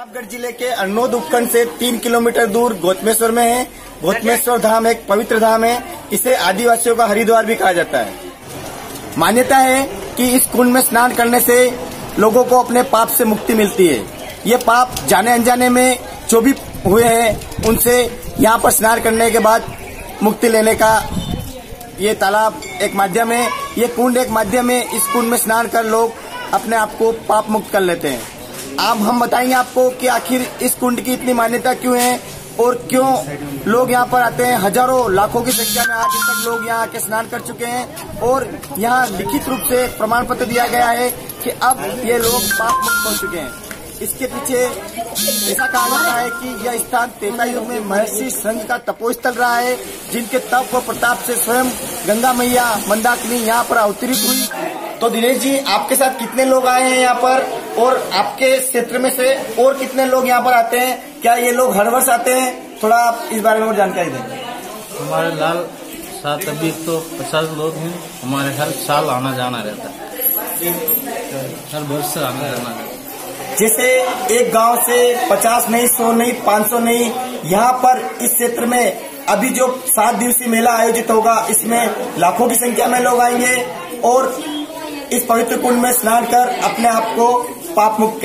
प्रतापगढ़ जिले के अरनोद उपखंड से 3 किलोमीटर दूर गौतमेश्वर में है। गौतमेश्वर धाम एक पवित्र धाम है। इसे आदिवासियों का हरिद्वार भी कहा जाता है। मान्यता है कि इस कुंड में स्नान करने से लोगों को अपने पाप से मुक्ति मिलती है। ये पाप जाने अनजाने में जो भी हुए हैं उनसे यहाँ पर स्नान करने के बाद मुक्ति लेने का ये तालाब एक माध्यम है, ये कुंड एक माध्यम है। इस कुंड में स्नान कर लोग अपने आप को पाप मुक्त कर लेते हैं। अब हम बताएंगे आपको कि आखिर इस कुंड की इतनी मान्यता क्यों है और क्यों लोग यहाँ पर आते हैं। हजारों लाखों की संख्या में आज तक लोग यहाँ आके स्नान कर चुके हैं और यहाँ लिखित रूप से प्रमाण पत्र दिया गया है कि अब ये लोग पाप मुक्त हो चुके हैं। इसके पीछे ऐसा कहा जाता है कि यह स्थान त्रेता युग में महर्षि संघ का तपोस्थल रहा है, जिनके तप व प्रताप से स्वयं गंगा मैया मंदाकिनी यहाँ पर अवतरित हुई। तो दिनेश जी, आपके साथ कितने लोग आए हैं यहाँ पर और आपके क्षेत्र में से और कितने लोग यहाँ पर आते हैं? क्या ये लोग हर वर्ष आते हैं? थोड़ा आप इस बारे में और जानकारी दें। हमारे लाल साथ अभी तो 50 लोग हैं। हमारे हर साल आना जाना रहता है, हर वर्ष से आना जाना रहता है। जैसे एक गांव से 50 नहीं, 100 नहीं, 500 नहीं, यहाँ पर इस क्षेत्र में अभी जो 7 दिवसीय मेला आयोजित होगा, इसमें लाखों की संख्या में लोग आएंगे और इस पवित्र कुंड में स्नान कर अपने आप को पाप मुक्त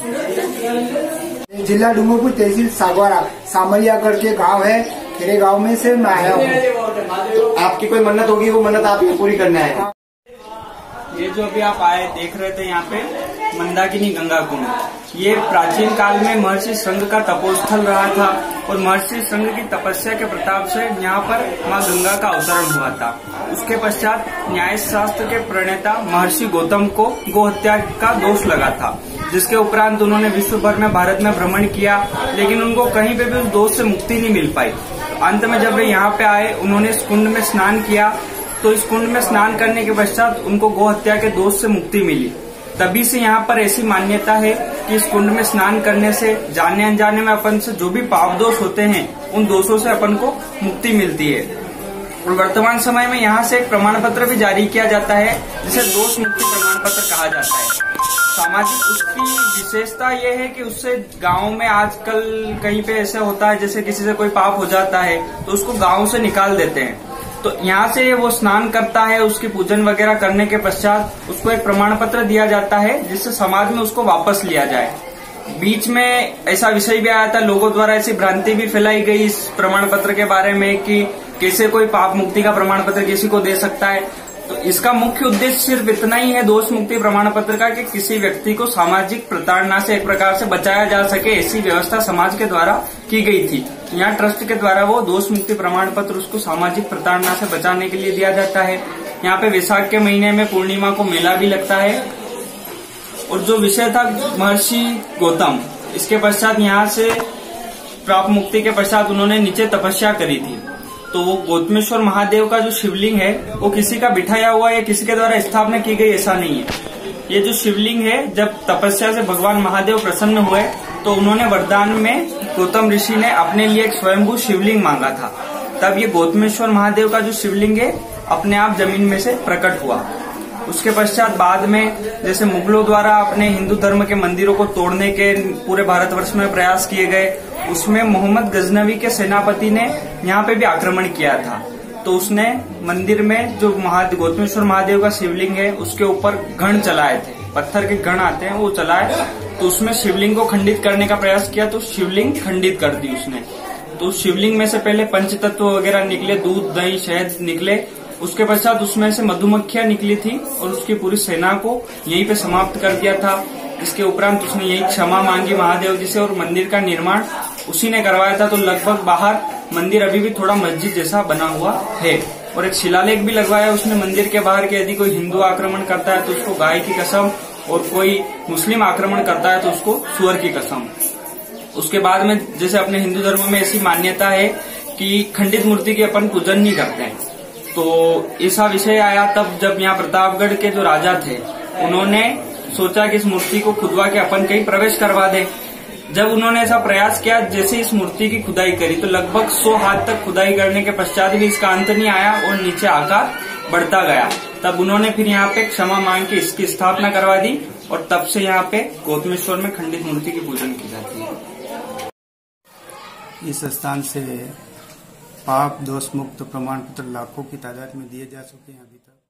करेंगे। जिला डूंगरपुर, तहसील सागवारा, सामरियागढ़ के गांव है। मेरे गांव में से मैं आया हूँ। आपकी कोई मन्नत होगी, वो मन्नत आपको पूरी करना है। ये जो अभी आप आए देख रहे थे यहाँ पे मंदाकिनी गंगा कुंड, ये प्राचीन काल में महर्षि संघ का तपोस्थल रहा था और महर्षि संघ की तपस्या के प्रताप से यहाँ पर माँ गंगा का अवतरण हुआ था। उसके पश्चात न्याय शास्त्र के प्रणेता महर्षि गौतम को गो हत्या का दोष लगा था, जिसके उपरांत उन्होंने विश्व भर में भारत में भ्रमण किया, लेकिन उनको कहीं पे भी उस दोष से मुक्ति नहीं मिल पाई। अंत में जब वे यहाँ पे आए, उन्होंने इस कुंड में स्नान किया, तो इस कुंड में स्नान करने के पश्चात उनको गो हत्या के दोष से मुक्ति मिली। तभी से यहाँ पर ऐसी मान्यता है कि इस कुंड में स्नान करने से जाने अनजाने में अपन से जो भी पाप दोष होते हैं, उन दोषों से अपन को मुक्ति मिलती है। और वर्तमान समय में यहाँ से एक प्रमाण पत्र भी जारी किया जाता है, जिसे दोष मुक्ति प्रमाण पत्र कहा जाता है। सामाजिक उसकी विशेषता ये है कि उससे गांव में आजकल कहीं पे ऐसा होता है, जैसे किसी से कोई पाप हो जाता है तो उसको गांव से निकाल देते हैं। तो यहाँ से वो स्नान करता है, उसकी पूजन वगैरह करने के पश्चात उसको एक प्रमाण पत्र दिया जाता है, जिससे समाज में उसको वापस लिया जाए। बीच में ऐसा विषय भी आया था, लोगों द्वारा ऐसी भ्रांति भी फैलाई गई इस प्रमाण पत्र के बारे में कि कैसे कोई पाप मुक्ति का प्रमाण पत्र किसी को दे सकता है। तो इसका मुख्य उद्देश्य सिर्फ इतना ही है दोष मुक्ति प्रमाण पत्र का, कि किसी व्यक्ति को सामाजिक प्रताड़ना से एक प्रकार से बचाया जा सके, ऐसी व्यवस्था समाज के द्वारा की गई थी। यहाँ ट्रस्ट के द्वारा वो दोष मुक्ति प्रमाण पत्र उसको सामाजिक प्रताड़ना से बचाने के लिए दिया जाता है। यहाँ पे वैशाख के महीने में पूर्णिमा को मेला भी लगता है। और जो विषय था महर्षि गौतम, इसके पश्चात यहाँ से प्राप्त मुक्ति के पश्चात उन्होंने नीचे तपस्या करी थी। तो वो गौतमेश्वर महादेव का जो शिवलिंग है वो किसी का बिठाया हुआ या किसी के द्वारा स्थापना की गई ऐसा नहीं है। ये जो शिवलिंग है, जब तपस्या से भगवान महादेव प्रसन्न हुए तो उन्होंने वरदान में गौतम ऋषि ने अपने लिए एक स्वयंभू शिवलिंग मांगा था। तब ये गौतमेश्वर महादेव का जो शिवलिंग है अपने आप जमीन में से प्रकट हुआ। उसके पश्चात बाद में जैसे मुगलों द्वारा अपने हिंदू धर्म के मंदिरों को तोड़ने के पूरे भारतवर्ष में प्रयास किए गए, उसमें मोहम्मद गजनवी के सेनापति ने यहाँ पे भी आक्रमण किया था। तो उसने मंदिर में जो गौतमेश्वर महादेव का शिवलिंग है उसके ऊपर गण चलाए थे, पत्थर के गण आते हैं वो चलाए। तो उसमें शिवलिंग को खंडित करने का प्रयास किया, तो शिवलिंग खंडित कर दी उसने। तो शिवलिंग में से पहले पंचतत्व वगैरह निकले, दूध दही शहद निकले। उसके पश्चात उसमें से मधुमक्खियां निकली थी और उसकी पूरी सेना को यहीं पे समाप्त कर दिया था। इसके उपरांत उसने यही क्षमा मांगी महादेव जी से और मंदिर का निर्माण उसी ने करवाया था। तो लगभग बाहर मंदिर अभी भी थोड़ा मस्जिद जैसा बना हुआ है और एक शिलालेख भी लगवाया उसने मंदिर के बाहर कि यदि कोई हिंदू आक्रमण करता है तो उसको गाय की कसम, और कोई मुस्लिम आक्रमण करता है तो उसको सुअर की कसम। उसके बाद में जैसे अपने हिंदू धर्म में ऐसी मान्यता है कि खंडित मूर्ति की अपन पूजन नहीं करते हैं। तो ऐसा विषय आया तब जब यहाँ प्रतापगढ़ के जो राजा थे उन्होंने सोचा कि इस मूर्ति को खुदवा के अपन कहीं प्रवेश करवा दे। जब उन्होंने ऐसा प्रयास किया, जैसे इस मूर्ति की खुदाई करी तो लगभग 100 हाथ तक खुदाई करने के पश्चात भी इसका अंत नहीं आया और नीचे आकार बढ़ता गया। तब उन्होंने फिर यहाँ पे क्षमा मांग के इसकी स्थापना करवा दी और तब से यहाँ पे गौतमेश्वर में खंडित मूर्ति की पूजन की जाती है। इस स्थान से पाप दोष मुक्त प्रमाण पत्र लाखों की तादाद में दिए जा चुके हैं अभी तक।